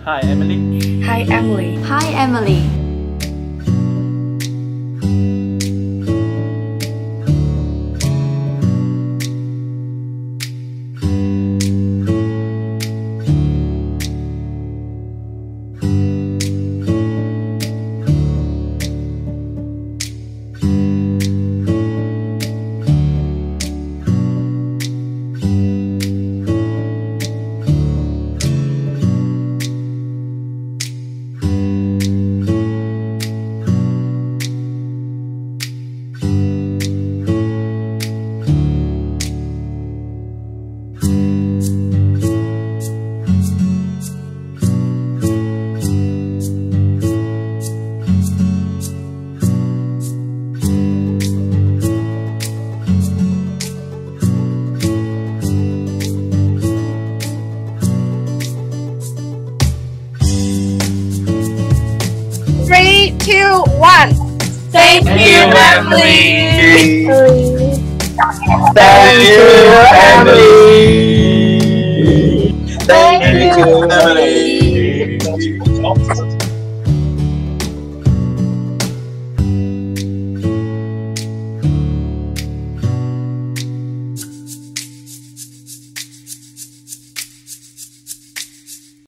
Hi, Emily. Hi, Emily. Hi, Emily. Three, two, one. Thank you, Emily. Thank you, Emily. Thank you, Emily.